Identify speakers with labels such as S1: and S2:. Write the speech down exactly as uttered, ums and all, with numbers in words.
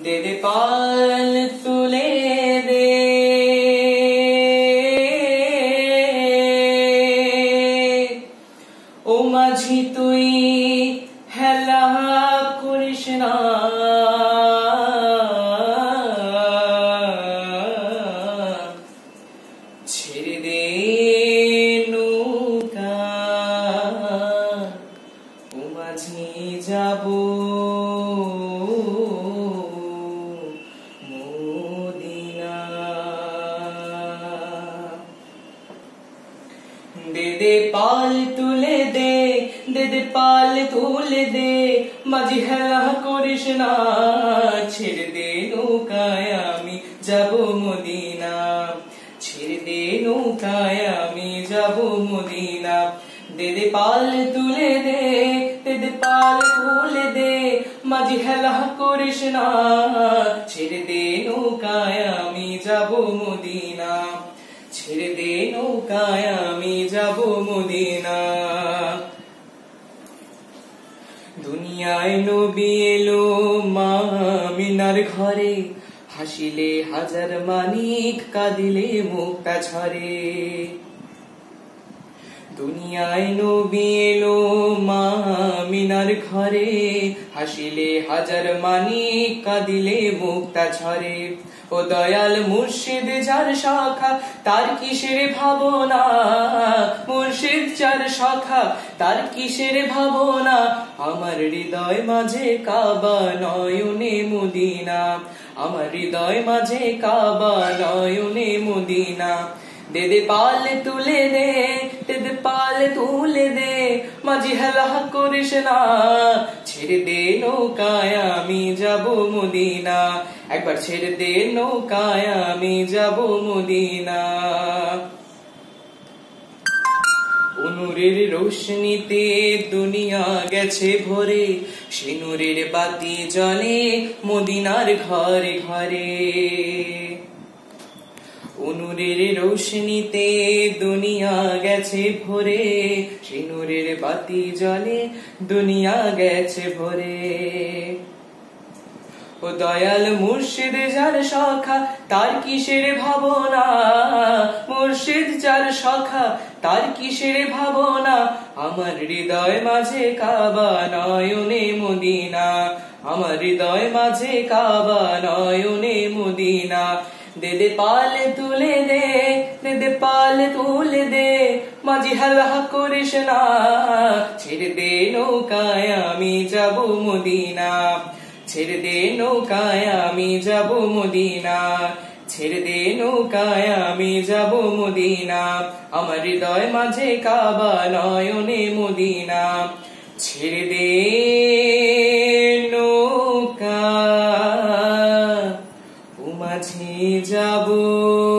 S1: दे दे पाल तुले दे ओ माझी तुई हेला करिस ना ছেড়ে দে নৌকা ও মাঝি যাবো মদিনা दे दे पाल तुले दे दे दे पाल तुले दे माझी हेला करिस ना ছেড়ে দে নৌকায় আমি যাবো মদিনা ছেড়ে দে নৌকায় আমি যাবো মদিনা दे दे पाल तुले दे दे दे पाल तुले दे माझी हेला करिस ना ছেড়ে দে নৌকায় আমি যাবো মদিনা ছেড়ে দে নৌকায় আমি যাবো মদিনা দুনিয়ায় নবী এলো মা আমিনার ঘরে হাসিলে হাজার মানিক কাঁদিলে মুক্তা ঝরে দুনিয়ায় নবী এলো মা আমিনার ঘরে হাসিলে হাজার মানিক কাঁদিলে মুক্তা ঝরে ও দয়াল মুর্শিদ যার শাখা তার কিসের ভাবনা মুর্শিদ যার শাখা তার কিসের ভাবনা আমার হৃদয় মাঝে কাবা নয়নে মদিনা আমার হৃদয় মাঝে কাবা নয়নে মদিনা दे दे पाल तुले दे दे दे पाल तुले दे माझी हेला करिस ना ছেড়ে দে নৌকায় আমি যাবো মদিনা একবার ছেড়ে দে নৌকায় আমি যাবো মদিনা নূরের রোশনীতে দুনিয়া গেছে ভরে সে নূরের বাতি জ্বলে মদিনার ঘরে ঘরে নূরের রোশনীতে দুনিয়া গেছে ভরে সে নূরের বাতি জ্বলে দুনিয়া গেছে ভরে ও দয়াল মুর্শিদ যার শাখা তার কিসের ভাবনা মুর্শিদ যার শাখা তার কিসের ভাবনা আমার হৃদয় মাঝে কাবা নয়নে মদিনা আমার হৃদয় মাঝে কাবা নয়নে মদিনা दे दे पाल तुले दे दे दे पाल तुले दे माझी हेला करिस ना ছেড়ে দে নৌকায় আমি যাবো মদিনা ছেড়ে দে নৌকায় আমি যাবো মদিনা ছেড়ে দে নৌকায় আমি যাবো মদিনা আমার হৃদয় মাঝে কাবা নয়নে মদিনা ছেড়ে দে নৌকা মাঝে যাবো।